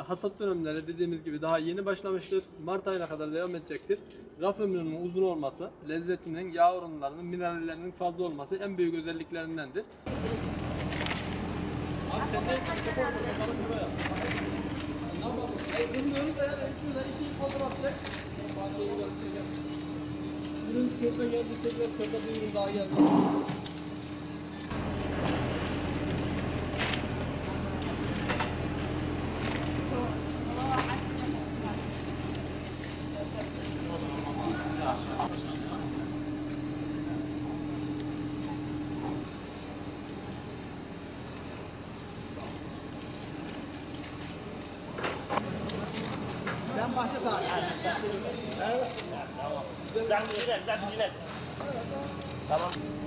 Hasat dönemleri dediğimiz gibi daha yeni başlamıştır. Mart ayına kadar devam edecektir. Raf ömrünün uzun olması, lezzetinin, yağ oranlarının, minerallerinin fazla olması en büyük özelliklerindendir. Abi sen de bakalım buraya. Ne yapalım? Bilmiyoruz da yani şuradan iki fotoğraf çek. Bahçeyi göstereceğim. Ürün çöpe geldi, tekrar çöpe bir ürün daha geldi. Sen başla saat. Evet. Tamam. Sen dinle. Tamam.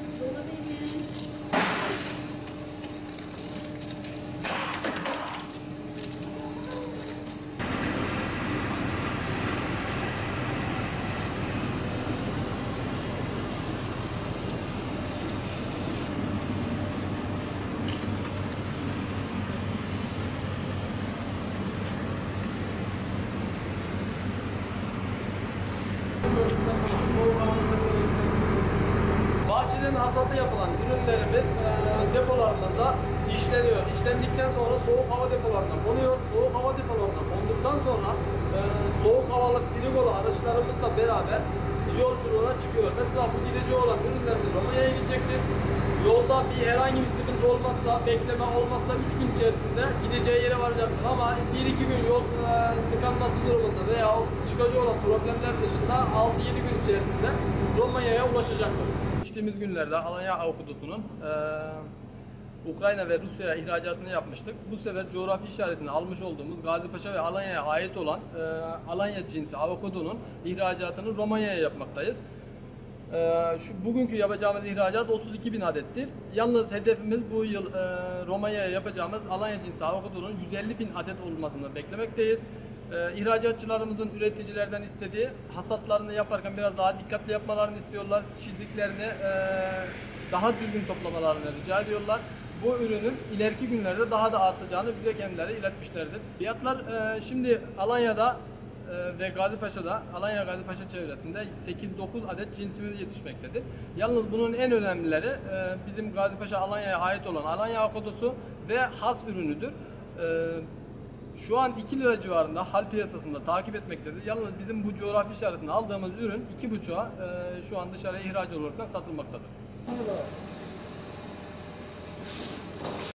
Bahçeden hasatı yapılan ürünlerimiz depolarımızda işleniyor. İşlendikten sonra soğuk hava depolarına konuyor. Soğuk hava depolarına konduktan sonra soğuk havalı frigolu araçlarımızla beraber yolculuğuna çıkıyor. Mesela bu gidici olan ürünlerimiz Romanya'ya gidecektir. Yolda bir herhangi bir sıkıntı olmazsa, bekleme olmazsa 3 gün içerisinde gideceği yere varacaktır. Ama 1-2 gün yol tıkanması durumunda veya çıkacak olan problemler dışında 6-7 gün içerisinde Romanya'ya ulaşacaktır. Geçtiğimiz günlerde Alanya Avokadosu'nun Ukrayna ve Rusya'ya ihracatını yapmıştık. Bu sefer coğrafi işaretini almış olduğumuz Gazipaşa ve Alanya'ya ait olan Alanya cinsi avokadonun ihracatını Romanya'ya yapmaktayız. Bugünkü yapacağımız ihracat 32.000 adettir. Yalnız hedefimiz bu yıl Romanya'ya yapacağımız Alanya cinsi avokadonun 150.000 adet olmasını beklemekteyiz. İhracatçılarımızın üreticilerden istediği hasatlarını yaparken biraz daha dikkatli yapmalarını istiyorlar. Çiziklerini daha düzgün toplamalarını rica ediyorlar. Bu ürünün ileriki günlerde daha da artacağını bize kendileri iletmişlerdir. Fiyatlar şimdi Alanya'da ve Gazipaşa'da, Alanya Gazipaşa çevresinde 8-9 adet cinsimiz yetişmektedir. Yalnız bunun en önemlileri bizim Gazipaşa Alanya'ya ait olan Alanya avokadosu ve has ürünüdür. Şu an 2 lira civarında hal piyasasında takip etmektedir. Yalnız bizim bu coğrafi işaretini aldığımız ürün 2,5'a şu an dışarıya ihraç olarak satılmaktadır.